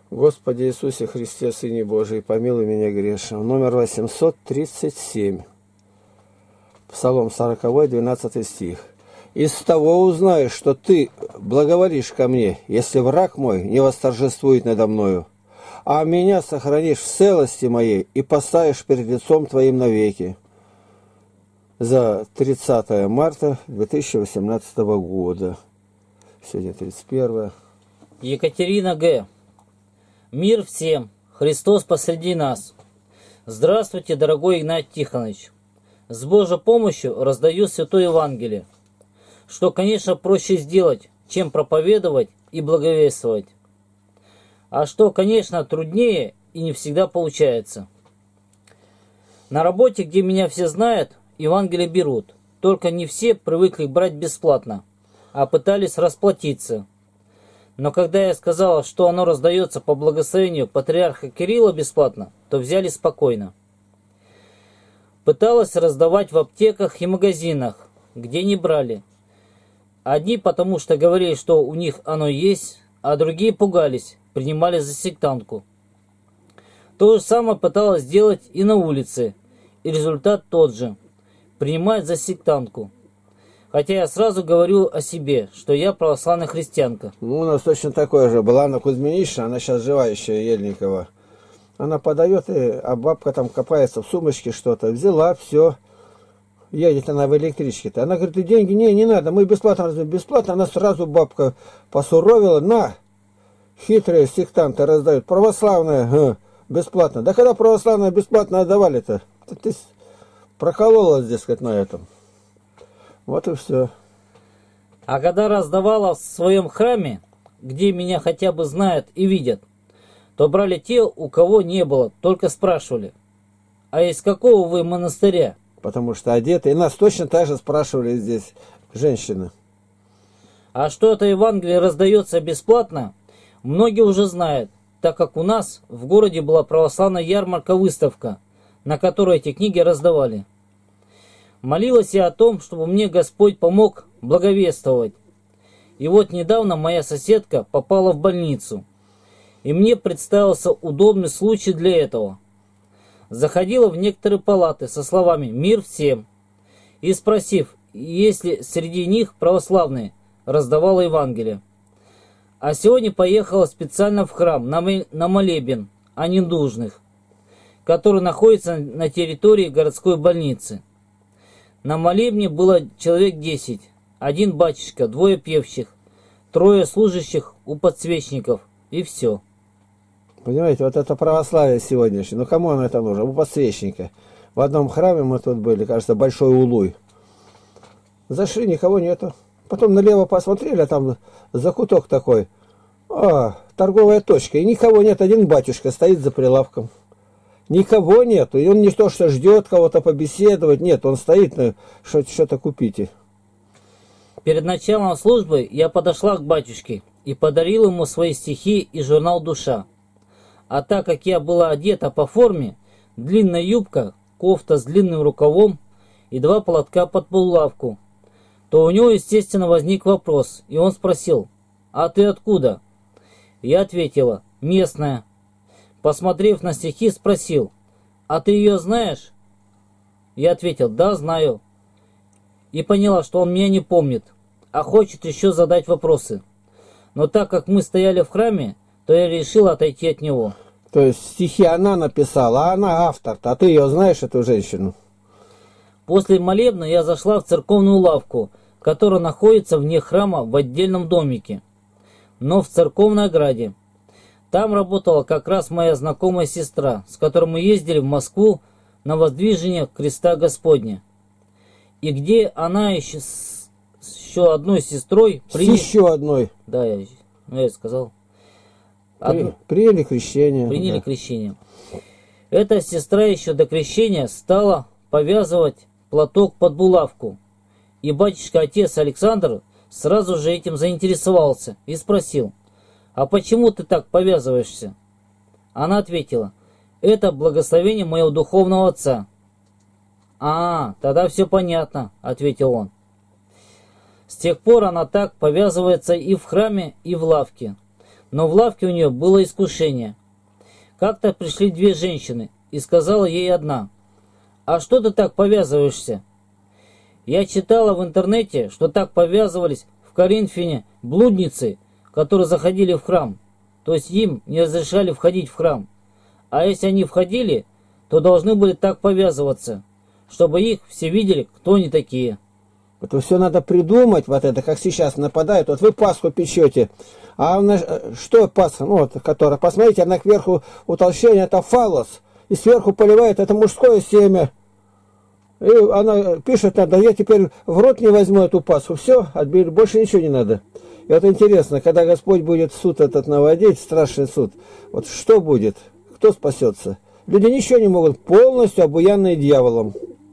Господи Иисусе Христе, Сыне Божий, помилуй меня грешным. Номер 837. Псалом 40, 12 стих. «Из того узнаешь, что ты благоволишь ко мне, если враг мой не восторжествует надо мною, а меня сохранишь в целости моей и поставишь перед лицом твоим навеки». За 30 марта 2018 года. Сегодня 31. Екатерина Г. Мир всем! Христос посреди нас! Здравствуйте, дорогой Игнатий Тихонович! С Божьей помощью раздаю Святое Евангелие, что, конечно, проще сделать, чем проповедовать и благовествовать. А что, конечно, труднее и не всегда получается. На работе, где меня все знают, Евангелие берут, только не все привыкли брать бесплатно, а пытались расплатиться. Но когда я сказала, что оно раздается по благословению патриарха Кирилла бесплатно, то взяли спокойно. Пыталась раздавать в аптеках и магазинах, где не брали. Одни потому что говорили, что у них оно есть, а другие пугались, принимали за сектантку. То же самое пыталась сделать и на улице, и результат тот же – принимать за сектантку. Хотя я сразу говорю о себе, что я православная христианка. Ну, у нас точно такое же. Была Анна Кузьминична, она сейчас живая еще, Ельникова. Она подает, а бабка там копается в сумочке что-то. Взяла, все. Едет она в электричке-то. Она говорит, деньги не надо, мы бесплатно раздаем. Бесплатно. Она сразу, бабка, посуровила. На! Хитрые сектанты раздают. Православные, бесплатно. Да когда православные бесплатно отдавали-то? Ты прокололась, дескать, на этом. Вот и все. А когда раздавала в своем храме, где меня хотя бы знают и видят, то брали те, у кого не было, только спрашивали, а из какого вы монастыря? Потому что одеты. И нас точно так же спрашивали здесь женщины. А что это Евангелие раздается бесплатно, многие уже знают, так как у нас в городе была православная ярмарка-выставка, на которой эти книги раздавали. Молилась я о том, чтобы мне Господь помог благовествовать. И вот недавно моя соседка попала в больницу, и мне представился удобный случай для этого. Заходила в некоторые палаты со словами «Мир всем» и спросив, есть ли среди них православные, раздавала Евангелие. А сегодня поехала специально в храм на молебен о недужных, который находится на территории городской больницы. На молебне было человек 10, один батюшка, 2 певчих, 3 служащих у подсвечников, и все. Понимаете, вот это православие сегодняшнее. Ну кому оно это нужно? У подсвечника. В одном храме мы тут были, кажется, Большой Улуй. Зашли, никого нету. Потом налево посмотрели, а там закуток такой. Торговая точка. И никого нет, один батюшка стоит за прилавком. Никого нету, и он не то, что ждет кого-то побеседовать, нет, он стоит, что-то купите. Перед началом службы я подошла к батюшке и подарила ему свои стихи и журнал «Душа». А так как я была одета по форме, длинная юбка, кофта с длинным рукавом и 2 платка под булавку, то у него, естественно, возник вопрос, и он спросил, «А ты откуда?» Я ответила, «Местная». Посмотрев на стихи, спросил, «А ты ее знаешь?» Я ответил, «Да, знаю». И поняла, что он меня не помнит, а хочет еще задать вопросы. Но так как мы стояли в храме, то я решила отойти от него. То есть стихи она написала, а она автор-то, а ты ее знаешь, эту женщину? После молебна я зашла в церковную лавку, которая находится вне храма в отдельном домике, но в церковной ограде. Там работала как раз моя знакомая сестра, с которой мы ездили в Москву на воздвижение креста Господня. И где она еще с еще одной сестрой... Еще одной? Да, я сказал. Приняли крещение. Приняли да. крещение. Эта сестра еще до крещения стала повязывать платок под булавку. И батюшка-отец Александр сразу же этим заинтересовался и спросил, «А почему ты так повязываешься?» Она ответила, «Это благословение моего духовного отца». Тогда все понятно», — ответил он. С тех пор она так повязывается и в храме, и в лавке. Но в лавке у нее было искушение. Как-то пришли две женщины, и сказала ей одна: «А что ты так повязываешься?» Я читала в интернете, что так повязывались в Коринфе блудницы, которые заходили в храм. То есть им не разрешали входить в храм. А если они входили, то должны были так повязываться, чтобы их все видели, кто они такие. Это все надо придумать, вот это, как сейчас нападают. Вот вы Пасху печете, а что Пасха, ну вот, которая, посмотрите, она кверху утолщение, это фаллос, и сверху поливает, это мужское семя. И она пишет, надо, я теперь в рот не возьму эту Пасху, все, отбили, больше ничего не надо. И вот интересно, когда Господь будет суд этот наводить, страшный суд, вот что будет, кто спасется? Люди ничего не могут, полностью обуянные дьяволом.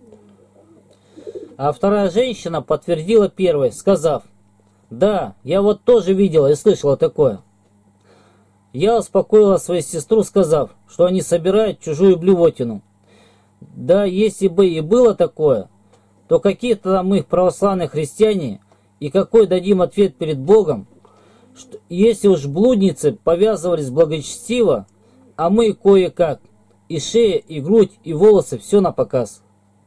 А вторая женщина подтвердила первой, сказав: «Да, я вот тоже видела и слышала такое». Я успокоила свою сестру, сказав, что они собирают чужую блевотину. Да, если бы и было такое, то какие-то там их православные христиане, и какой дадим ответ перед Богом, что если уж блудницы повязывались благочестиво, а мы кое-как, и шея, и грудь, и волосы, все на показ.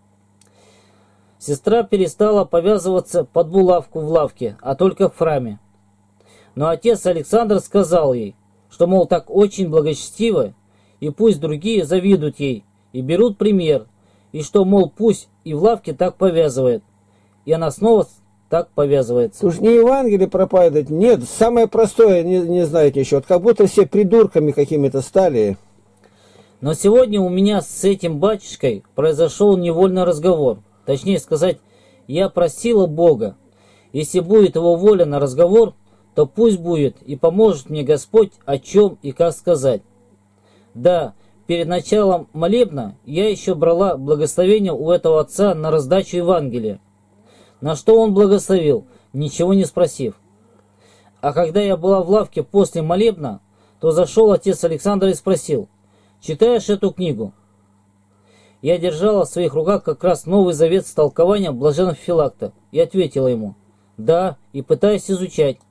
Сестра перестала повязываться под булавку в лавке, а только в храме. Но отец Александр сказал ей, что, мол, так очень благочестиво, и пусть другие завидуют ей и берут пример, и что, мол, пусть и в лавке так повязывает. И она снова так повязывается. Уж не Евангелие проповедовать, нет, самое простое, не знаете еще, вот как будто все придурками какими-то стали. Но сегодня у меня с этим батюшкой произошел невольный разговор. Точнее сказать, я просила Бога, если будет его воля на разговор, то пусть будет, и поможет мне Господь, о чем и как сказать. Да, перед началом молебна я еще брала благословение у этого отца на раздачу Евангелия, на что он благословил, ничего не спросив. А когда я была в лавке после молебна, то зашел отец Александр и спросил: «Читаешь эту книгу?» Я держала в своих руках как раз Новый Завет с толкованием блаженного Филакта и ответила ему: «Да, и пытаюсь изучать».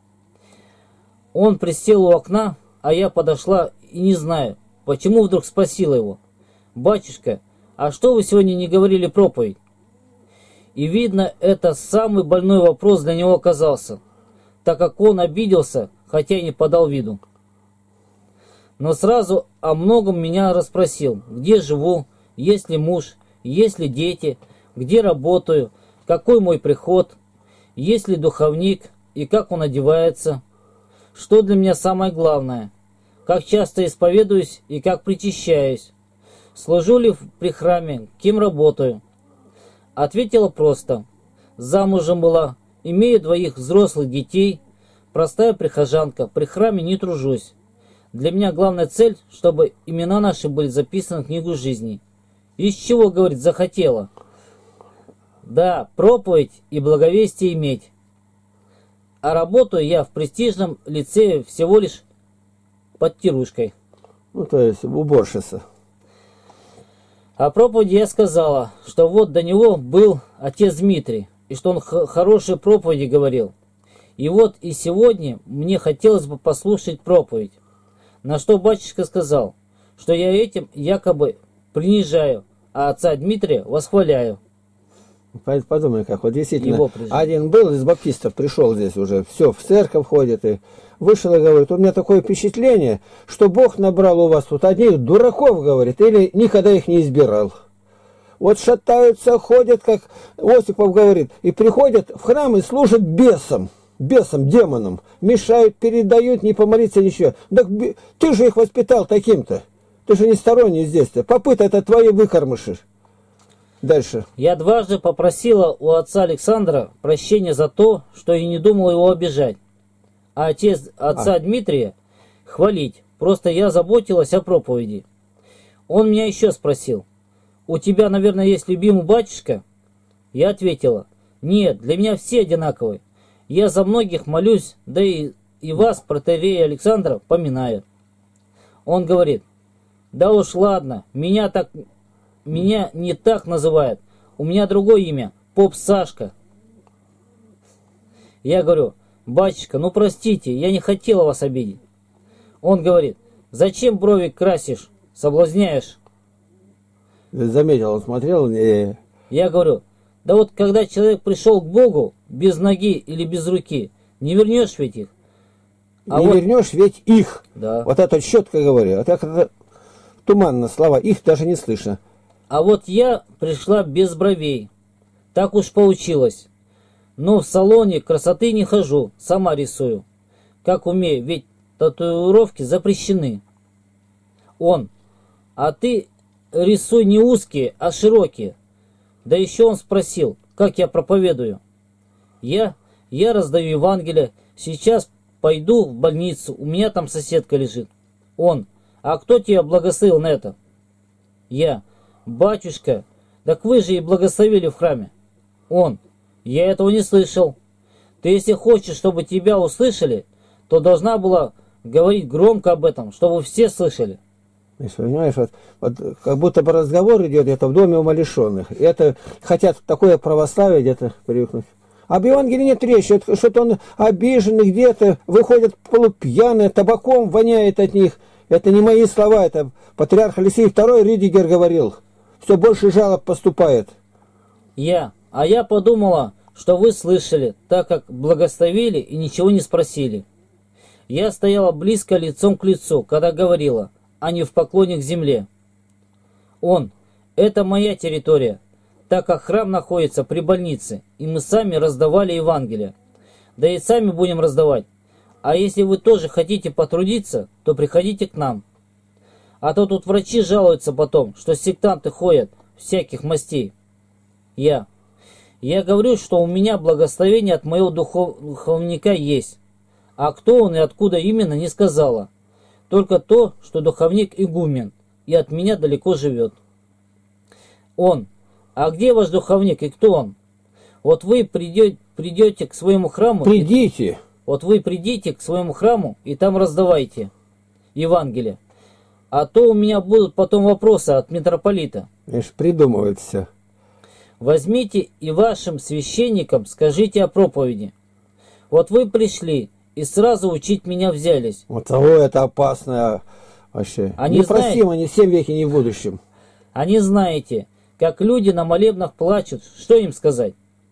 Он присел у окна, а я подошла и не знаю, почему вдруг спросила его: «Батюшка, а что вы сегодня не говорили проповедь?» И видно, это самый больной вопрос для него оказался, так как он обиделся, хотя и не подал виду. Но сразу о многом меня расспросил: где живу, есть ли муж, есть ли дети, где работаю, какой мой приход, есть ли духовник и как он одевается, что для меня самое главное, как часто исповедуюсь и как причащаюсь, служу ли при храме, кем работаю. Ответила просто: замужем была, имею 2 взрослых детей, простая прихожанка, при храме не тружусь. Для меня главная цель, чтобы имена наши были записаны в книгу жизни. Из чего, говорит, захотела? Да, проповедь и благовестие иметь. А работаю я в престижном лицее всего лишь подтирушкой. Ну, то есть уборщица. О проповеди я сказала, что вот до него был отец Дмитрий, и что он хорошие проповеди говорил. И вот и сегодня мне хотелось бы послушать проповедь. На что батюшка сказал, что я этим якобы принижаю, а отца Дмитрия восхваляю. Подумай, как вот действительно один был из баптистов, пришел здесь уже, все, в церковь ходит и вышел и говорит: у меня такое впечатление, что Бог набрал у вас тут одних дураков, говорит, или никогда их не избирал. Вот шатаются, ходят, как Осипов говорит, и приходят в храм и служат бесам, демонам, мешают, передают, не помолиться, ничего. Так ты же их воспитал таким-то, ты же не сторонний здесь-то, попыт это твои выкормыши. Дальше. Я дважды попросила у отца Александра прощения за то, что я не думала его обижать, а отца Дмитрия хвалить. Просто я заботилась о проповеди. Он меня еще спросил: у тебя, наверное, есть любимый батюшка? Я ответила: нет, для меня все одинаковые. Я за многих молюсь, да и вас, протоиерея Александра, поминаю. Он говорит: да уж ладно, меня не так называют, у меня другое имя, поп Сашка. Я говорю: батюшка, ну простите, я не хотела вас обидеть. Он говорит: зачем брови красишь, соблазняешь? Заметил, он смотрел, и Я говорю: да вот когда человек пришел к Богу без ноги или без руки, не вернешь ведь их. А не вот, вернешь ведь их. да. Вот это четко говорю. А так это туманно слова, их даже не слышно. А вот я пришла без бровей. Так уж получилось. Но в салоне красоты не хожу, сама рисую. Как умею, ведь татуировки запрещены. Он: а ты рисуй не узкие, а широкие. Да еще он спросил, как я проповедую. Я раздаю Евангелие, сейчас пойду в больницу, у меня там соседка лежит. Он: а кто тебя благословил на это? Я: батюшка, так вы же и благословили в храме. Он: я этого не слышал. Ты, если хочешь, чтобы тебя услышали, то должна была говорить громко об этом, чтобы все слышали. Понимаешь, вот как будто бы разговор идет это в доме умалишенных. И это хотят такое православие где-то привыкнуть. Об Евангелии нет речи, что-то он обиженный где-то, выходят полупьяные, табаком воняет от них. Это не мои слова, это патриарх Алексей II Ридигер говорил. Все больше жалоб поступает. А я подумала, что вы слышали, так как благословили и ничего не спросили. Я стояла близко лицом к лицу, когда говорила, а не в поклоне к земле. Он: это моя территория, так как храм находится при больнице, и мы сами раздавали Евангелие. Да и сами будем раздавать. А если вы тоже хотите потрудиться, то приходите к нам. А то тут врачи жалуются потом, что сектанты ходят всяких мастей. Я говорю, что у меня благословение от моего духовника есть. А кто он и откуда именно, не сказала. Только то, что духовник игумен, и от меня далеко живет. Он: а где ваш духовник и кто он? Вот вы придете к своему храму. Придите. Вот вы придите к своему храму и там раздавайте Евангелие. А то у меня будут потом вопросы от митрополита. Видишь, придумывает все. Возьмите и вашим священникам скажите о проповеди. Вот вы пришли и сразу учить меня взялись. Вот того это опасно вообще. Они непростимо ни в 7 веке, ни в будущем. А не знаете, как люди на молебнах плачут, что им сказать?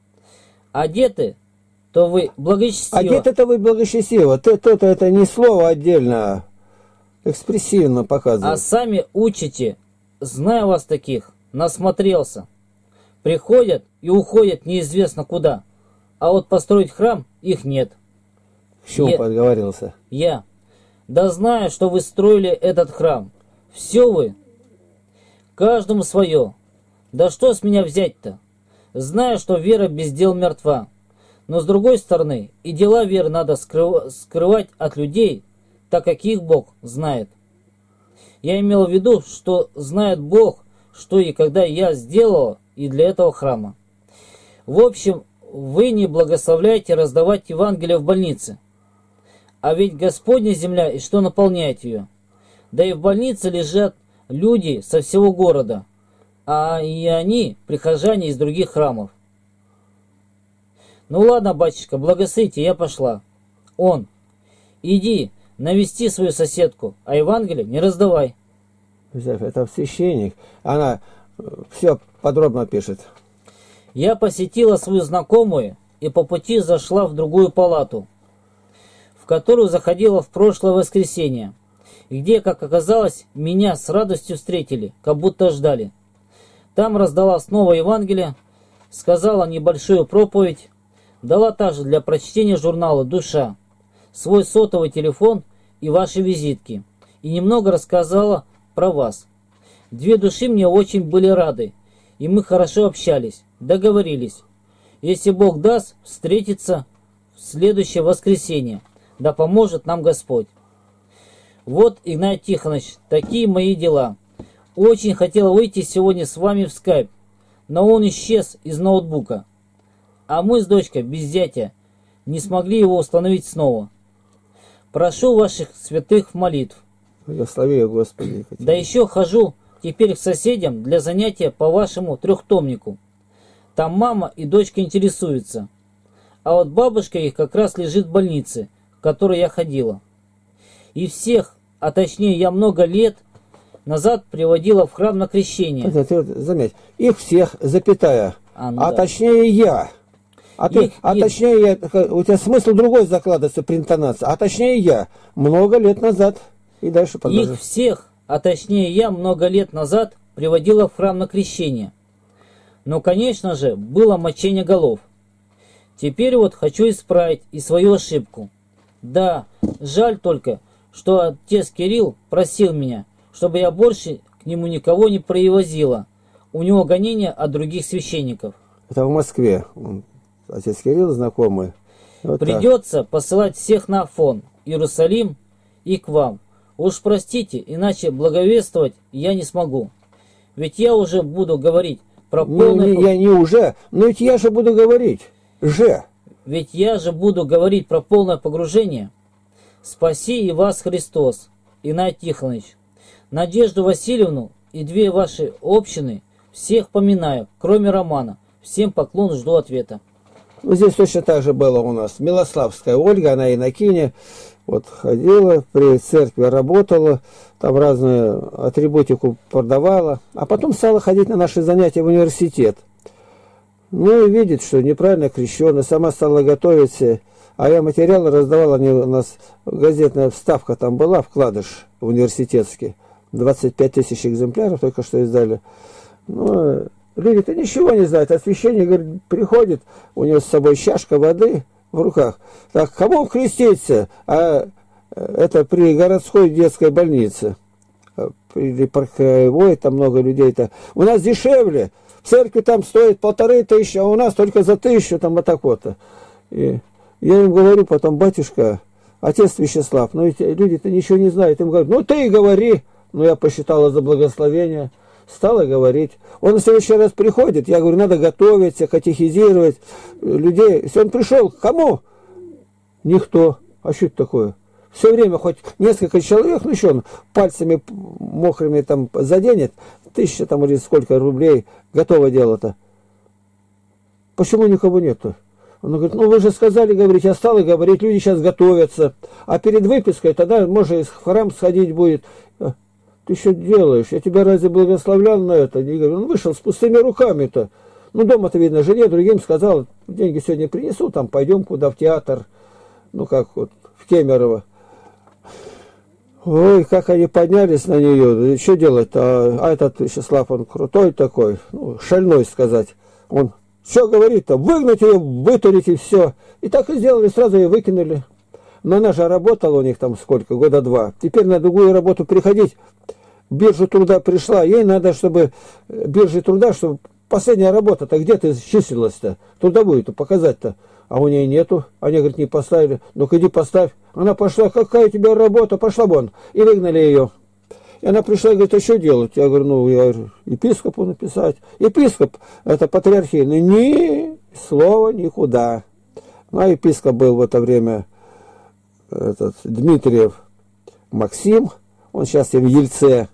Одеты, то вы благочестиво. Одеты-то вы благочестиво. То-то это не слово отдельно, а экспрессивно показывает. А сами учите. Знаю вас таких, насмотрелся. Приходят и уходят неизвестно куда. А вот построить храм их нет. К чему подговорился? Да знаю, что вы строили этот храм. Все вы. Каждому свое. Да что с меня взять-то? Знаю, что вера без дел мертва. Но с другой стороны, и дела веры надо скрывать от людей, так как их Бог знает. Я имел в виду, что знает Бог, что и когда я сделала и для этого храма. В общем, вы не благословляете раздавать Евангелие в больнице. А ведь Господня земля, и что наполняет ее? Да и в больнице лежат люди со всего города, а и они прихожане из других храмов. Ну ладно, батюшка, благословите, я пошла. Он: иди, навести свою соседку, а Евангелие не раздавай. Это священник. Она все подробно пишет. Я посетила свою знакомую и по пути зашла в другую палату, в которую заходила в прошлое воскресенье, где, как оказалось, меня с радостью встретили, как будто ждали. Там раздала снова Евангелие, сказала небольшую проповедь, дала также для прочтения журнала «Душа», свой сотовый телефон и ваши визитки, и немного рассказала про вас. 2 души мне очень были рады, и мы хорошо общались, договорились. Если Бог даст, встретиться в следующее воскресенье, да поможет нам Господь. Вот, Игнат Тихонович, такие мои дела. Очень хотел выйти сегодня с вами в скайп, но он исчез из ноутбука. А мы с дочкой без зятя не смогли его установить снова. Прошу ваших святых молитв. Благослови, Господи. Да еще хожу теперь к соседям для занятия по вашему 3-томнику. Там мама и дочка интересуются. А вот бабушка их как раз лежит в больнице, в которой я ходила. И всех, а точнее я много лет назад приводила в храм на крещение. Ты вот заметь, их всех, запятая, да. Точнее я. Точнее я, у тебя смысл другой закладывается при интонации, а точнее я, много лет назад. И дальше продолжим. Их всех, а точнее я много лет назад приводила в храм на крещение. Но, конечно же, было мочение голов. Теперь вот хочу исправить и свою ошибку. Да, жаль только, что отец Кирилл просил меня, чтобы я больше к нему никого не привозила. У него гонения от других священников. Это в Москве. Отец Кирилл знакомый. Вот придется посылать всех на Афон, Иерусалим и к вам. Уж простите, иначе благовествовать я не смогу. Ведь я уже буду говорить про полное... Я не уже, но ведь я же буду говорить. Ведь я же буду говорить про полное погружение. Спаси и вас, Христос, Игнатий Тихонович. Надежду Васильевну и две ваши общины всех поминаю, кроме Романа. Всем поклон, жду ответа. Ну, здесь точно так же было у нас. Милославская Ольга, она инокиня, вот ходила, при церкви работала, там разную атрибутику продавала, а потом стала ходить на наши занятия в университет. Ну и видит, что неправильно крещена, сама стала готовиться, а я материалы раздавал, они у нас, газетная вставка там была, вкладыш университетский, 25 тысяч экземпляров только что издали. Ну, люди-то ничего не знают, а священник, говорит, приходит, у него с собой чашка воды в руках. Так, кому креститься? А это при городской детской больнице. При парковой, там много людей-то. У нас дешевле. В церкви там стоит 1500, а у нас только за 1000, там вот так вот. И я им говорю потом, батюшка, отец Вячеслав, ну ведь люди-то ничего не знают. Им говорят, ну ты и говори. Ну я посчитала за благословение. Стала говорить. Он в следующий раз приходит, я говорю, надо готовиться, катехизировать людей. Если он пришел, кому? Никто. А что это такое? Все время хоть несколько человек, ну еще он пальцами мокрыми там заденет, 1000 там или сколько рублей, готово дело-то. Почему никого нету? Он говорит, ну вы же сказали говорить, я стала говорить, люди сейчас готовятся. А перед выпиской тогда можно в храм сходить будет. Ты что делаешь? Я тебя разве благословлял на это? Не говорю, он вышел с пустыми руками-то. Ну, дома-то, видно, жене, другим сказал, деньги сегодня принесу, там пойдем куда, в театр. Ну, как вот, в Кемерово. Ой, как они поднялись на нее. Что делать-то? А этот Вячеслав, он крутой такой, ну, шальной сказать. Он, что говорит-то? Выгнать ее, вытурить и все. И так и сделали, сразу ее выкинули. Но она же работала у них там сколько, года 2. Теперь на другую работу приходить. Биржа труда пришла, ей надо, чтобы биржа труда, чтобы последняя работа-то, где ты числилась-то, трудовую-то показать-то, а у нее нету, они, говорят, не поставили, ну-ка иди поставь, она пошла, какая у тебя работа, пошла вон, и выгнали ее. И она пришла и говорит, а что делать? Я говорю, ну, я епископу написать. Епископ, это патриархийный, ни слова никуда. Ну, а епископ был в это время этот Дмитриев Максим, он сейчас и в Ельце.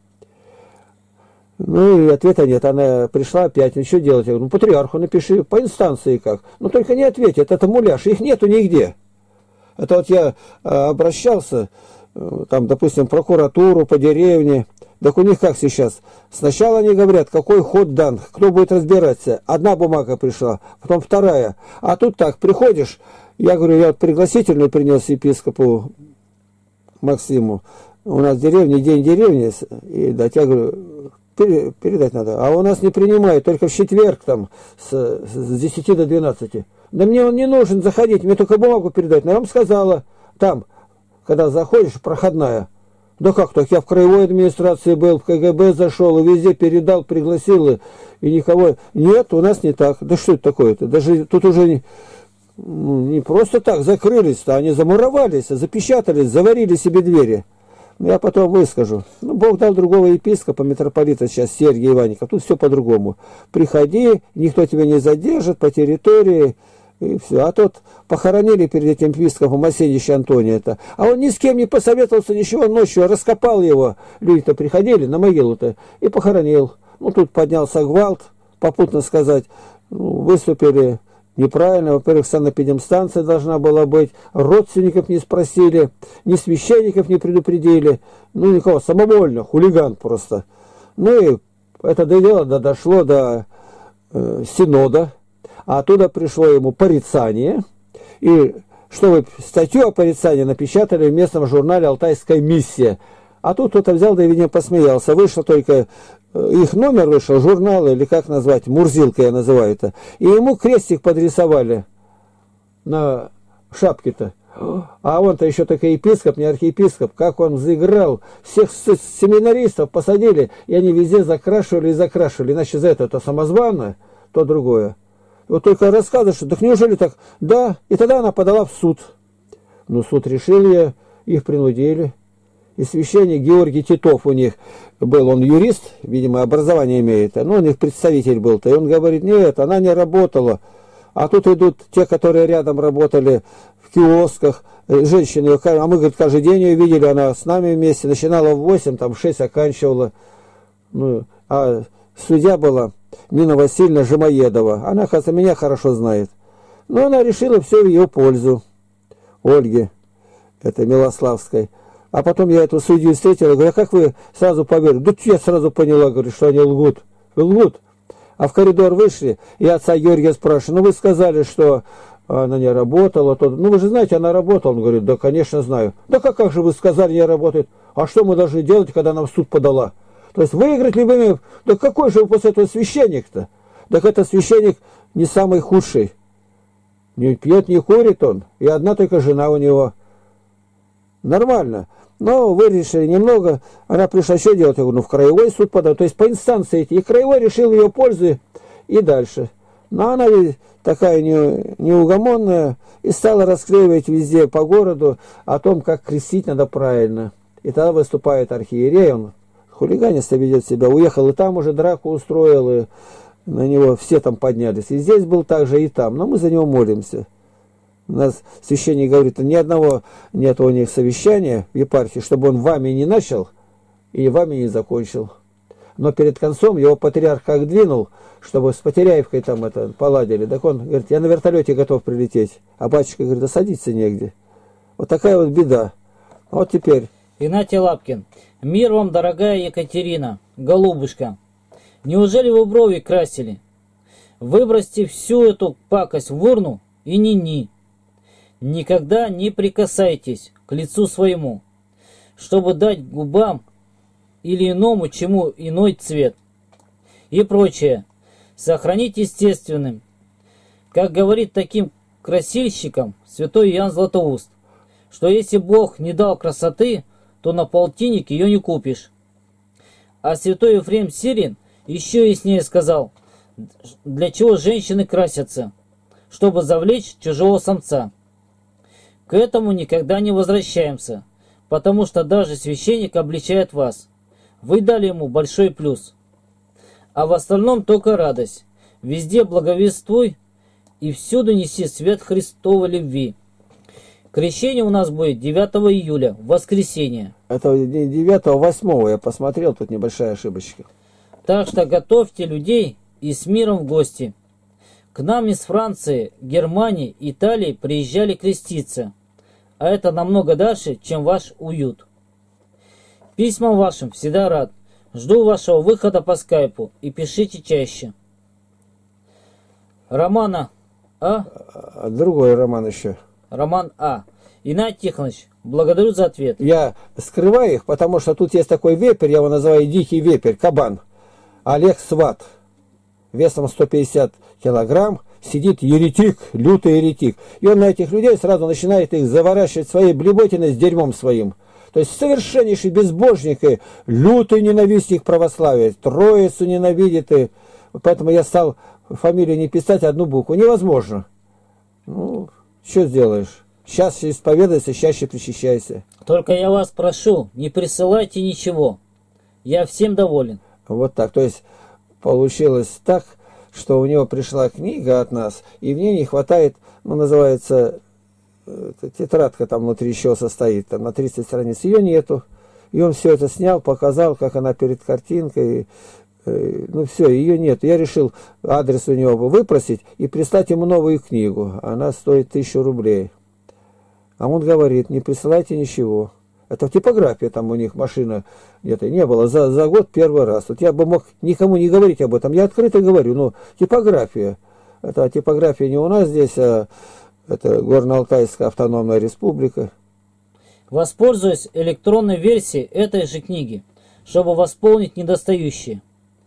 Ну и ответа нет. Она пришла опять, ну что делать? Я говорю, ну патриарху напиши, по инстанции как. Ну только не ответит, это муляж, их нету нигде. Это вот я обращался, там, допустим, в прокуратуру по деревне. Так у них как сейчас? Сначала они говорят, какой ход дан, кто будет разбираться. Одна бумага пришла, потом вторая. А тут так, приходишь, я говорю, я вот пригласительный принес епископу Максиму. У нас в деревне, день деревни, и дать, я говорю, передать надо. А у нас не принимают, только в четверг там с 10 до 12. Да мне он не нужен заходить, мне только бумагу передать. Но я вам сказала, там, когда заходишь, проходная. Да как так, я в краевой администрации был, в КГБ зашел, и везде передал, пригласил, и никого. Нет, у нас не так. Да что это такое-то? Даже тут уже не просто так закрылись-то, они замуровались, запечатались, заварили себе двери. Я потом выскажу. Ну, Бог дал другого епископа, митрополита сейчас, Сергия Иванников. Тут все по-другому. Приходи, никто тебя не задержит по территории, и все. А тот похоронили перед этим епископом Осенища Антония-то. А он ни с кем не посоветовался, ничего, ночью раскопал его. Люди-то приходили на могилу-то и похоронил. Ну, тут поднялся гвалт, попутно сказать, ну, выступили Неправильно. Во-первых, санэпидемстанция должна была быть, родственников не спросили, ни священников не предупредили, ну никого, самовольно, хулиган просто. Ну и это дело дошло до синода, а оттуда пришло ему порицание, и чтобы статью о порицании напечатали в местном журнале «Алтайская миссия». А тут кто-то взял, да и, видимо, посмеялся. Вышло только, их номер вышел, журнал, или как назвать, Мурзилка я называю это. И ему крестик подрисовали на шапке-то. А он-то еще только епископ, не архиепископ. Как он заиграл. Всех семинаристов посадили, и они везде закрашивали и закрашивали. Иначе за это то самозванное, то другое. Вот только рассказываешь, что так неужели так? Да, и тогда она подала в суд. Ну, суд решил ее, их принудили. И священник Георгий Титов у них был, он юрист, видимо, образование имеет, но он их представитель был-то. И он говорит, нет, она не работала. А тут идут те, которые рядом работали в киосках, женщины, а мы, говорит, каждый день ее видели, она с нами вместе, начинала в 8, там в 6 оканчивала. Ну, а судья была Нина Васильевна Жемоедова. Она, кажется, меня хорошо знает. Но она решила все в ее пользу. Ольги, это Милославской. А потом я эту судью встретила, говорю, а как вы сразу поверили? Да я сразу поняла, говорю, что они лгут. Лгут. А в коридор вышли, и отца Георгия спрашиваю, ну вы сказали, что она не работала. Ну вы же знаете, она работала. Он говорит, да, конечно, знаю. Да как же вы сказали, не работает? А что мы должны делать, когда нам в суд подала? То есть выиграть любыми... Да какой же вы после этого священник-то? Так это священник не самый худший. Не пьет, не курит он. И одна только жена у него. Нормально. Но вы решили немного. Она пришла, что делать? Я говорю, ну в краевой суд подать. То есть по инстанции эти. И краевой решил ее пользу и дальше. Но она ведь такая неугомонная. И стала расклеивать везде по городу о том, как крестить надо правильно. И тогда выступает архиерей. Он хулиганисто ведет себя. Уехал и там уже драку устроил. И на него все там поднялись. И здесь был также, и там. Но мы за него молимся. У нас священник говорит, ни одного нет у них совещания в епархии, чтобы он вами не начал и вами не закончил. Но перед концом его патриарх как двинул, чтобы с Потеряевкой там это поладили. Так он говорит, я на вертолете готов прилететь. А батюшка говорит, да садиться негде. Вот такая вот беда. Вот теперь. Игнатий Лапкин. Мир вам, дорогая Екатерина, голубушка. Неужели вы брови красили? Выбросьте всю эту пакость в урну и ни-ни. Никогда не прикасайтесь к лицу своему, чтобы дать губам или иному чему иной цвет. И прочее. Сохранить естественным. Как говорит таким красильщикам святой Иоанн Златоуст, что если Бог не дал красоты, то на полтинник ее не купишь. А святой Ефрем Сирин еще яснее сказал, для чего женщины красятся, чтобы завлечь чужого самца. К этому никогда не возвращаемся, потому что даже священник обличает вас. Вы дали ему большой плюс. А в остальном только радость. Везде благовествуй и всюду неси свет Христовой любви. Крещение у нас будет 9 июля, в воскресенье. Это 9, 8 я посмотрел, тут небольшая ошибочка. Так что готовьте людей и с миром в гости. К нам из Франции, Германии, Италии приезжали креститься, а это намного дальше, чем ваш уют. Письмам вашим всегда рад. Жду вашего выхода по скайпу и пишите чаще. Романа А. Другой роман еще. Роман А. Игнатий Тихонович, благодарю за ответ. Я скрываю их, потому что тут есть такой вепрь, я его называю дикий вепрь, кабан. Олег Сват. Весом 150 килограмм. Сидит еретик, лютый еретик. И он на этих людей сразу начинает их заворачивать своей блевотиной с дерьмом своим. То есть совершеннейший безбожник и лютый ненавистник православия. Троицу ненавидит. И поэтому я стал фамилию не писать, одну букву. Невозможно. Ну, что сделаешь? Чаще исповедайся, чаще причащайся. Только я вас прошу, не присылайте ничего. Я всем доволен. Вот так. То есть получилось так, что у него пришла книга от нас, и в ней не хватает, ну, называется, тетрадка там внутри еще состоит, там на 30 страниц, ее нету. И он все это снял, показал, как она перед картинкой, Ну все, ее нет. Я решил адрес у него выпросить и прислать ему новую книгу. Она стоит 1000 рублей. А он говорит, не присылайте ничего. Это в типографии, там у них машина где-то не было. За год первый раз. Вот я бы мог никому не говорить об этом. Я открыто говорю, но типография. Это типография не у нас здесь, а это Горно-Алтайская автономная республика. Воспользуюсь электронной версией этой же книги, чтобы восполнить недостающие.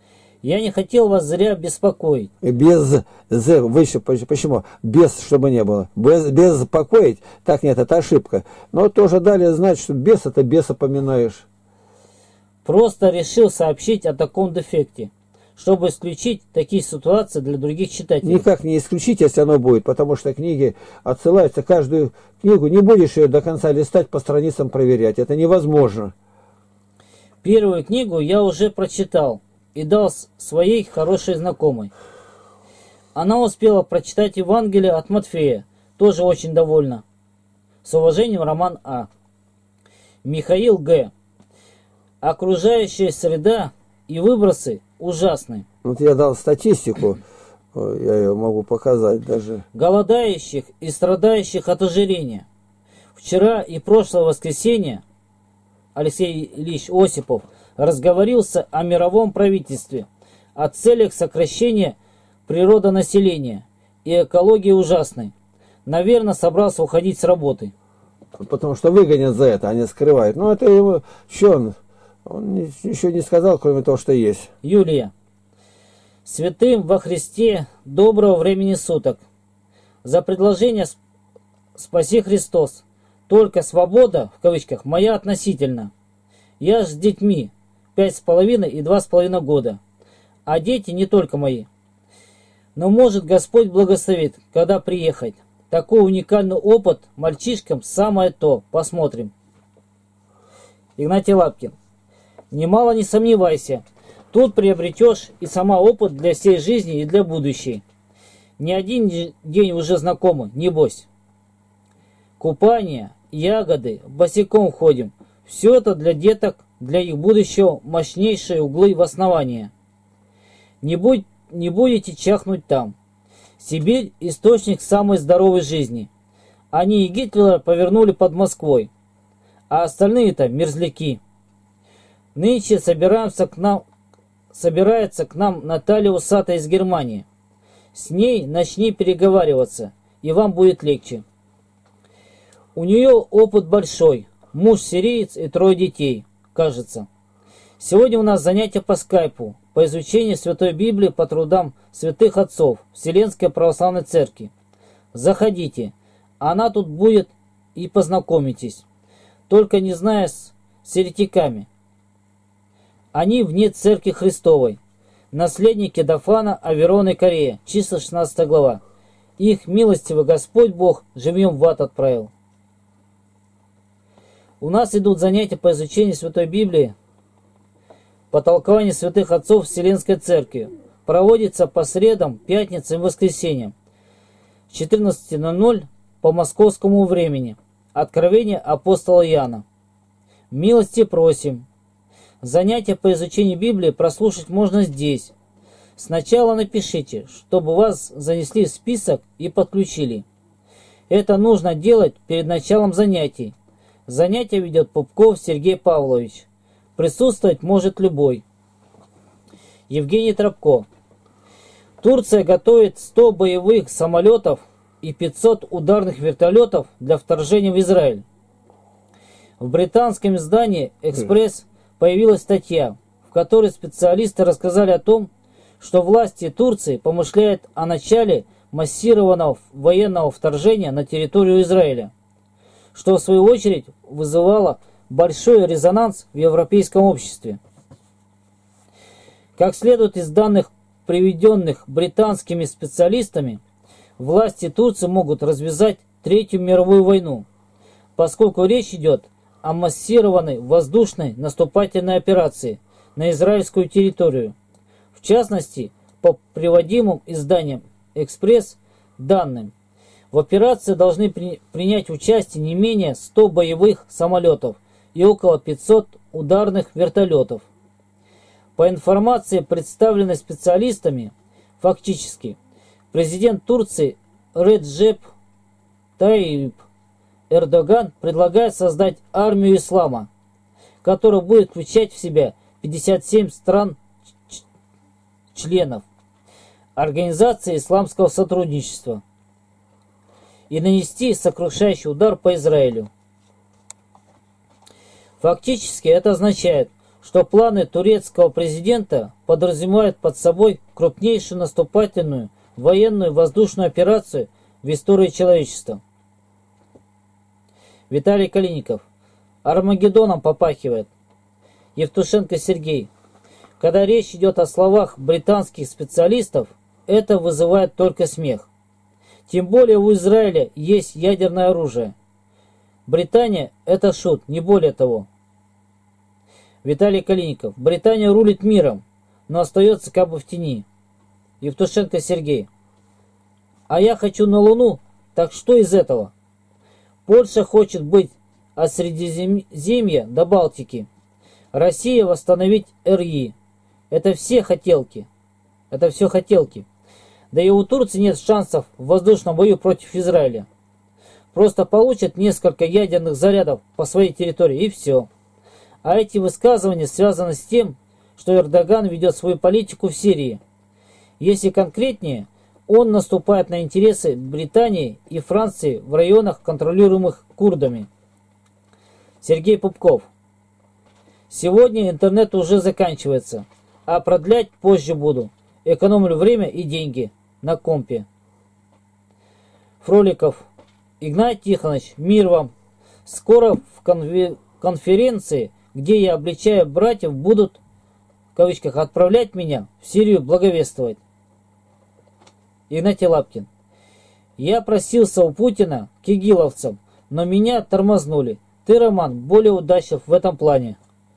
Я не хотел вас зря беспокоить. Без «з» выше, почему? Без, чтобы не было. Без беспокоить, так нет, это ошибка. Но тоже далее знать, что без это беса поминаешь. Просто решил сообщить о таком дефекте, чтобы исключить такие ситуации для других читателей. Никак не исключить, если оно будет, потому что книги отсылаются, каждую книгу, не будешь ее до конца листать, по страницам проверять. Это невозможно. Первую книгу я уже прочитал и дал своей хорошей знакомой. Она успела прочитать Евангелие от Матфея, тоже очень довольна. С уважением, Роман А. Михаил Г. Окружающая среда и выбросы ужасны. Вот я дал статистику, я ее могу показать даже. Голодающих и страдающих от ожирения. Вчера и прошлое воскресенье Алексей Ильич Осипов разговорился о мировом правительстве, о целях сокращения природонаселения и экологии ужасной. Наверное, собрался уходить с работы. Потому что выгонят за это, они скрывают. Ну, это его... Что он ничего не сказал, кроме того, что есть. Юлия. Святым во Христе доброго времени суток. За предложение «Спаси Христос». Только свобода, в кавычках, моя относительно. Я с детьми 5,5 и 2,5 года. А дети не только мои. Но может Господь благословит, когда приехать. Такой уникальный опыт мальчишкам самое то. Посмотрим. Игнатий Лапкин. Немало не сомневайся. Тут приобретешь и сама опыт для всей жизни и для будущей. Не один день уже знакомы, небось. Купание, ягоды, босиком ходим. Все это для деток, для их будущего мощнейшие углы в основании. Не будете чахнуть там. Сибирь – источник самой здоровой жизни. Они и Гитлера повернули под Москвой. А остальные-то мерзляки. Нынче собирается к нам Наталья Усатая из Германии. С ней начни переговариваться, и вам будет легче. У нее опыт большой. Муж сириец и 3 детей, кажется. Сегодня у нас занятия по скайпу, по изучению Святой Библии по трудам святых отцов Вселенской Православной Церкви. Заходите, она тут будет и познакомитесь. Только не зная с еретиками. Они вне Церкви Христовой, наследники Дафана, Аверона и Корея, числа 16 глава. Их милостивый Господь Бог живьем в ад отправил. У нас идут занятия по изучению Святой Библии, по толкованию святых отцов Вселенской Церкви. Проводится по средам, пятницам и воскресеньям. 14:00 по московскому времени. Откровение апостола Иоанна. Милости просим. Занятия по изучению Библии прослушать можно здесь. Сначала напишите, чтобы вас занесли в список и подключили. Это нужно делать перед началом занятий. Занятия ведет Пупков Сергей Павлович. Присутствовать может любой. Евгений Тропко. Турция готовит 100 боевых самолетов и 500 ударных вертолетов для вторжения в Израиль. В британском издании «Экспресс» появилась статья, в которой специалисты рассказали о том, что власти Турции помышляют о начале массированного военного вторжения на территорию Израиля, что в свою очередь вызывало большой резонанс в европейском обществе. Как следует из данных, приведенных британскими специалистами, власти Турции могут развязать Третью мировую войну, поскольку речь идет о массированной воздушной наступательной операции на израильскую территорию. В частности, по приводимым изданиям «Экспресс» данным, в операции должны принять участие не менее 100 боевых самолетов и около 500 ударных вертолетов. По информации, представленной специалистами, фактически, президент Турции Реджеп Таyyip Эрдоган предлагает создать армию ислама, которая будет включать в себя 57 стран-членов Организации исламского сотрудничества и нанести сокрушающий удар по Израилю. Фактически это означает, что планы турецкого президента подразумевают под собой крупнейшую наступательную военную воздушную операцию в истории человечества. Виталий Калиников. Армагеддоном попахивает. Евтушенко Сергей. Когда речь идет о словах британских специалистов, это вызывает только смех. Тем более у Израиля есть ядерное оружие. Британия – это шут, не более того. Виталий Калиников. Британия рулит миром, но остается как бы в тени. Евтушенко Сергей. А я хочу на Луну, так что из этого? Польша хочет быть от Средиземья до Балтики. Россия восстановить РИ. Это все хотелки. Это все хотелки. Да и у Турции нет шансов в воздушном бою против Израиля. Просто получат несколько ядерных зарядов по своей территории и все. А эти высказывания связаны с тем, что Эрдоган ведет свою политику в Сирии. Если конкретнее, он наступает на интересы Британии и Франции в районах, контролируемых курдами. Сергей Пупков. Сегодня интернет уже заканчивается, а продлять позже буду. Экономлю время и деньги на компе. Фроликов. Игнатий Тихонович, мир вам. Скоро в конференции, где я обличаю братьев, будут, в кавычках, отправлять меня в Сирию благовествовать. Игнатий Лапкин. Я просился у Путина к игиловцам, но меня тормознули. Ты, Роман, более удачлив в этом плане.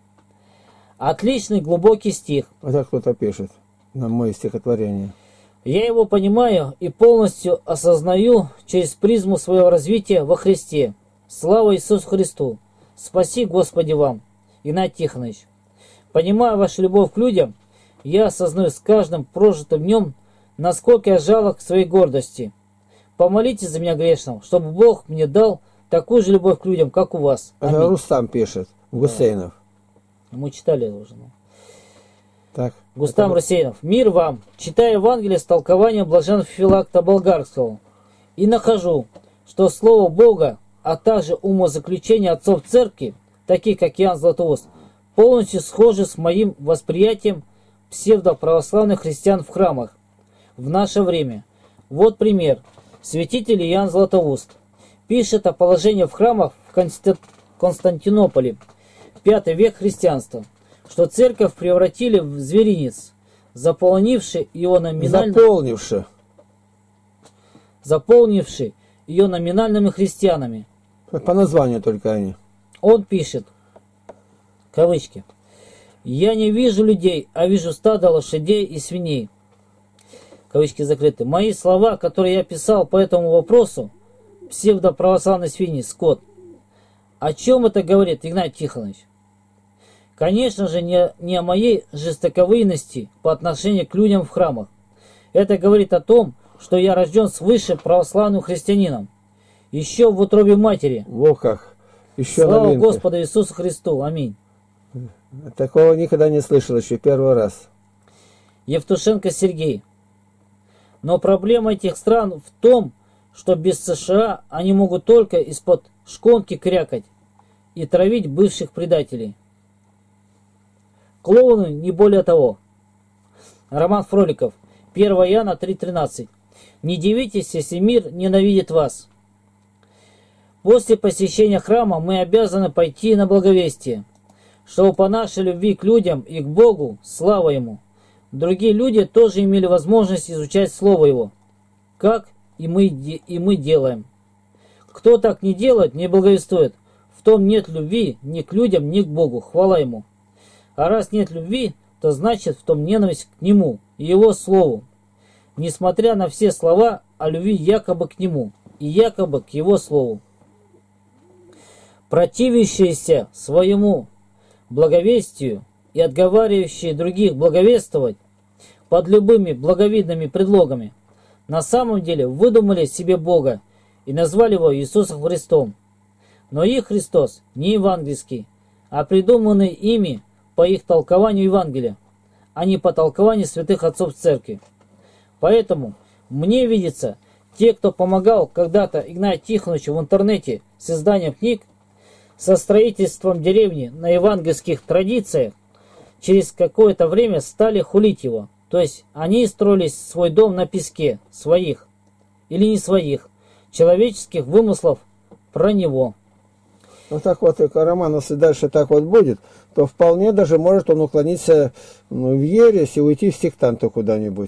Отличный глубокий стих. Это кто-то пишет на мое стихотворение. Я его понимаю и полностью осознаю через призму своего развития во Христе. Слава Иисусу Христу! Спаси, Господи, вам, Игнатий Тихонович. Понимая вашу любовь к людям, я осознаю с каждым прожитым днем, насколько я жалок к своей гордости. Помолитесь за меня грешного, чтобы Бог мне дал такую же любовь к людям, как у вас. Аминь. Это Рустам пишет, Гусейнов. Да. Мы читали это уже. Так. Густам Русейнов. Мир вам. Читаю Евангелие с толкованием блаженного Филакта Болгарского. И нахожу, что Слово Бога, а также умозаключения отцов церкви, таких как Иоанн Златоуст, полностью схожи с моим восприятием псевдоправославных христиан в храмах в наше время. Вот пример. Святитель Иоанн Златоуст пишет о положении в храмах в Константинополе, V век христианства, что церковь превратили в зверинец, заполнивший ее номинальными христианами. По названию только они. Он пишет, кавычки, «Я не вижу людей, а вижу стадо лошадей и свиней». Кавычки закрыты. Мои слова, которые я писал по этому вопросу, псевдоправославной свиньи, скот. О чем это говорит, Игнатий Тихонович? Конечно же, не о моей жестоковыйности по отношению к людям в храмах. Это говорит о том, что я рожден свыше православным христианином. Еще в утробе матери. Во как. Еще Слава новинка. Господу Иисусу Христу. Аминь. Такого никогда не слышал еще первый раз. Евтушенко Сергей. Но проблема этих стран в том, что без США они могут только из-под шконки крякать и травить бывших предателей. Клоуны не более того. Роман Фроликов. 1 Иоанна 3:13. Не дивитесь, если мир ненавидит вас. После посещения храма мы обязаны пойти на благовестие, чтобы по нашей любви к людям и к Богу, слава Ему, другие люди тоже имели возможность изучать Слово Его, как и мы делаем. Кто так не делает, не благовествует, в том нет любви ни к людям, ни к Богу, хвала Ему. А раз нет любви, то значит в том ненависть к Нему и Его Слову, несмотря на все слова о любви якобы к Нему и якобы к Его Слову. Противящиеся своему благовестию и отговаривающие других благовествовать под любыми благовидными предлогами, на самом деле выдумали себе Бога и назвали его Иисусом Христом. Но их Христос не евангельский, а придуманный ими по их толкованию Евангелия, а не по толкованию святых отцов церкви. Поэтому мне видится, те, кто помогал когда-то Игнатию Тихоновичу в интернете с изданием книг, со строительством деревни на евангельских традициях, через какое-то время стали хулить его. То есть они строили свой дом на песке своих или не своих человеческих вымыслов про него. Ну так вот, и Роман, если дальше так вот будет, то вполне даже может он уклониться в ересь и уйти в сектанты куда-нибудь.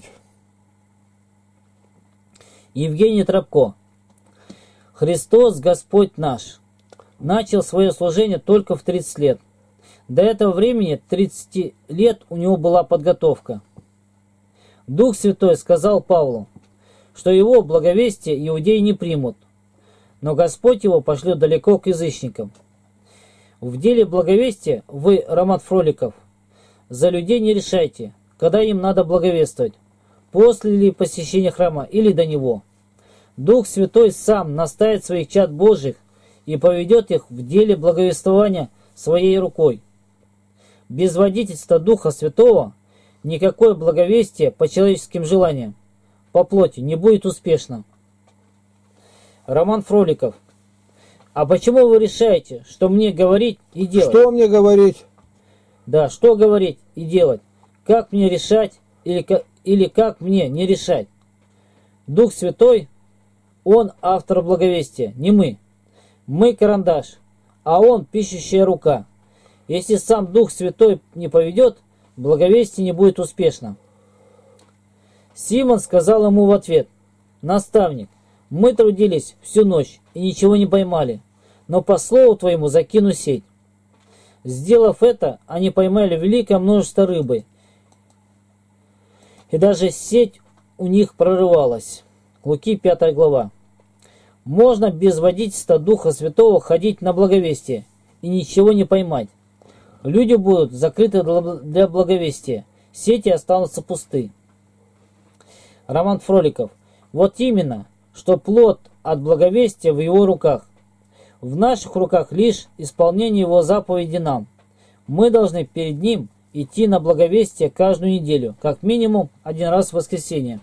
Евгений Тропко. Христос Господь наш начал свое служение только в 30 лет. До этого времени 30 лет у него была подготовка. Дух Святой сказал Павлу, что его благовестие иудеи не примут, но Господь его пошлет далеко к язычникам. В деле благовестия вы, Роман Фроликов, за людей не решайте, когда им надо благовествовать, после ли посещения храма или до него. Дух Святой сам наставит своих чад Божьих и поведет их в деле благовествования своей рукой. Без водительства Духа Святого никакое благовестие по человеческим желаниям, по плоти, не будет успешно. Роман Фроликов. А почему вы решаете, что мне говорить и делать? Что мне говорить? Да, что говорить и делать? Как мне решать или как мне не решать? Дух Святой, Он автор благовестия, не мы. Мы карандаш, а Он пишущая рука. Если сам Дух Святой не поведет, благовестие не будет успешно. Симон сказал ему в ответ: «Наставник, мы трудились всю ночь и ничего не поймали, но по слову твоему закину сеть». Сделав это, они поймали великое множество рыбы, и даже сеть у них прорывалась. Луки 5 глава. Можно без водительства Духа Святого ходить на благовестие и ничего не поймать. Люди будут закрыты для благовестия, сети останутся пусты. Роман Фроликов. Вот именно, что плод от благовестия в его руках. В наших руках лишь исполнение его заповеди нам. Мы должны перед ним идти на благовестие каждую неделю, как минимум один раз в воскресенье.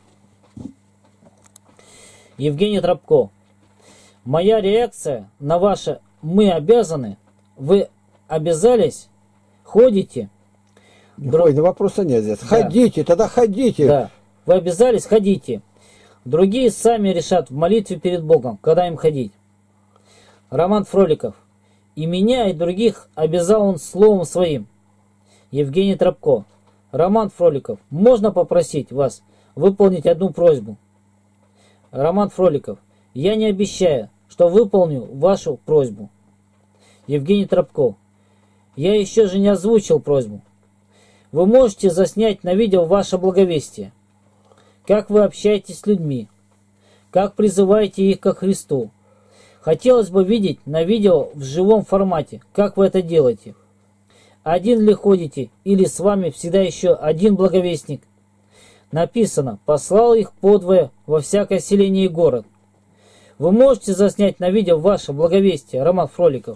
Евгений Тропко. Моя реакция на ваше «мы обязаны», вы обязались, ходите. Ой, да вопроса нет здесь. Да. Ходите, тогда ходите. Да, вы обязались, ходите. Другие сами решат в молитве перед Богом, когда им ходить. Роман Фроликов. И меня, и других обязал он словом своим. Евгений Тропко. Роман Фроликов. Можно попросить вас выполнить одну просьбу? Роман Фроликов. Я не обещаю, что выполню вашу просьбу. Евгений Тропко. Я еще же не озвучил просьбу. Вы можете заснять на видео ваше благовестие. Как вы общаетесь с людьми. Как призываете их ко Христу. Хотелось бы видеть на видео в живом формате, как вы это делаете. Один ли ходите, или с вами всегда еще один благовестник? Написано: послал их подвое во всякое селение и город. Вы можете заснять на видео ваше благовестие, Роман Фроликов?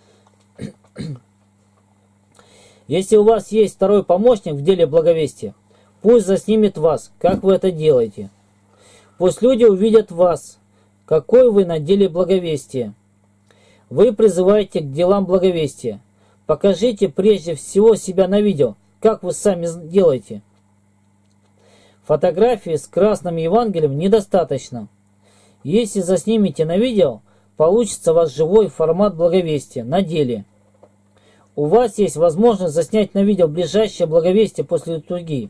Если у вас есть второй помощник в деле благовестия, пусть заснимет вас, как вы это делаете. Пусть люди увидят вас, какой вы на деле благовестия. Вы призываете к делам благовестия. Покажите прежде всего себя на видео, как вы сами делаете. Фотографии с красным Евангелием недостаточно. Если заснимете на видео, получится у вас живой формат благовестия на деле. У вас есть возможность заснять на видео ближайшее благовестие после литургии.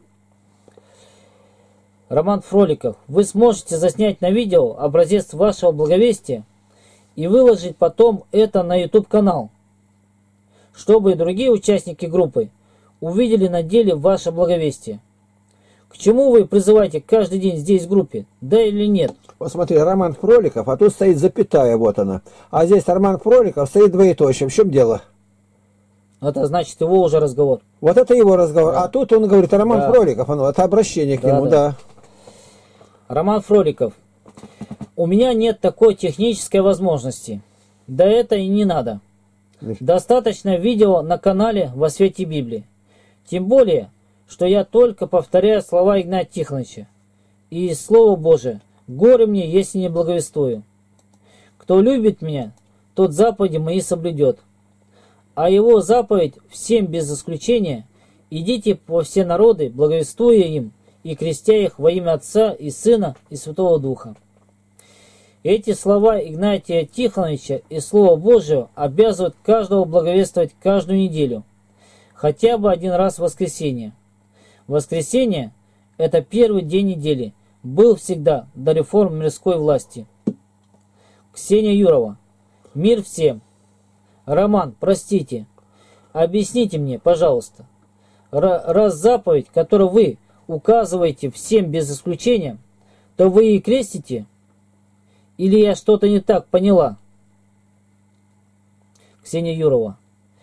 Роман Фроликов. Вы сможете заснять на видео образец вашего благовестия и выложить потом это на YouTube-канал, чтобы и другие участники группы увидели на деле ваше благовестие. К чему вы призываете каждый день здесь в группе, да или нет? Вот смотри, Роман Фроликов, а тут стоит запятая, вот она. А здесь Роман Фроликов, стоит двоеточие. В чем дело? Это значит его уже разговор. Вот это его разговор. Да. А тут он говорит, Роман Да. Фроликов, это обращение к нему, да. Роман Фроликов. У меня нет такой технической возможности. Да это и не надо. Достаточно видео на канале «Во свете Библии». Тем более, что я только повторяю слова Игнатия Тихоновича. И из Слова Божия: «Горе мне, если не благовествую». Кто любит меня, тот заповеди мои соблюдет. А его заповедь всем без исключения: идите по все народы, благовествуя им и крестя их во имя Отца и Сына и Святого Духа. Эти слова Игнатия Тихоновича и Слова Божьего обязывают каждого благовествовать каждую неделю, хотя бы один раз в воскресенье. Воскресенье – это первый день недели, был всегда до реформ мирской власти. Ксения Юрова. Мир всем. Роман, простите, объясните мне, пожалуйста, раз заповедь, которую вы указываете всем без исключения, то вы и крестите? Или я что-то не так поняла? Ксения Юрова.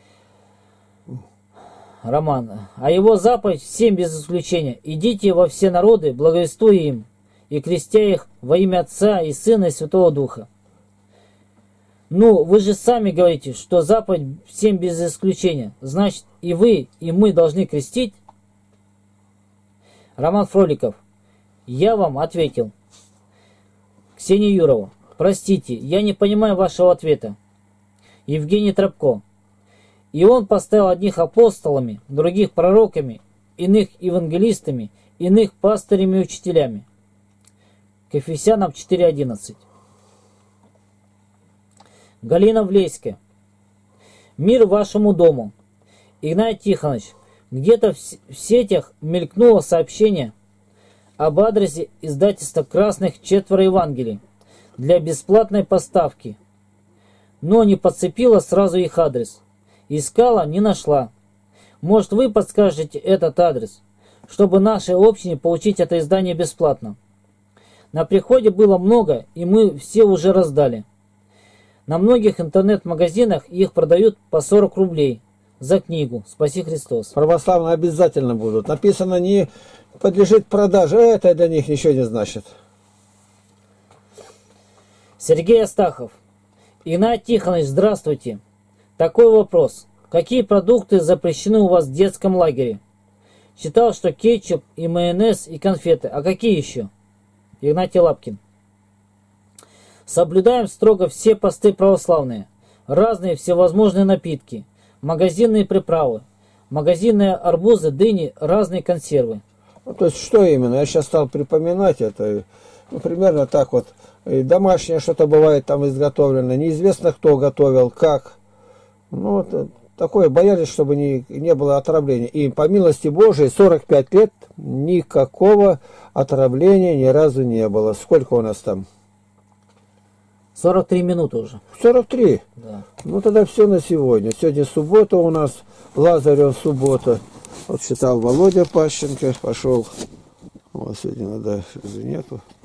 Роман. А его заповедь всем без исключения: идите во все народы, благовествуя им и крестя их во имя Отца и Сына и Святого Духа. Ну, вы же сами говорите, что заповедь всем без исключения. Значит, и вы, и мы должны крестить? Роман Фроликов. Я вам ответил. Ксения Юрова. Простите, я не понимаю вашего ответа. Евгений Тропко. И он поставил одних апостолами, других пророками, иных евангелистами, иных пастырями и учителями. К Ефесянам 4:11. Галина Влейская. Мир вашему дому. Игнатий Тихонович, где-то в сетях мелькнуло сообщение об адресе издательства «Красных четверо Евангелий» для бесплатной поставки, но не подцепила сразу их адрес. Искала, не нашла. Может, вы подскажете этот адрес, чтобы нашей общине получить это издание бесплатно? На приходе было много, и мы все уже раздали. На многих интернет-магазинах их продают по 40 рублей за книгу «Спаси Христос». Православные обязательно будут. Написано, не подлежит продаже, это для них ничего не значит. Сергей Астахов. Игнатий Тихонович, здравствуйте. Такой вопрос. Какие продукты запрещены у вас в детском лагере? Читал, что кетчуп и майонез и конфеты. А какие еще? Игнатий Лапкин. Соблюдаем строго все посты православные. Разные всевозможные напитки. Магазинные приправы. Магазинные арбузы, дыни, разные консервы. Ну, то есть, что именно? Я сейчас стал припоминать это. Ну, примерно так вот. И домашнее что-то бывает там изготовлено. Неизвестно, кто готовил, как. Ну, вот такое, боялись, чтобы не было отравления. И по милости Божией 45 лет никакого отравления ни разу не было. Сколько у нас там? 43 минуты уже. 43? Да. Ну, тогда все на сегодня. Сегодня суббота у нас. Лазарев суббота. Вот читал Володя Пащенко. Пошел. Вот сегодня надо, нету.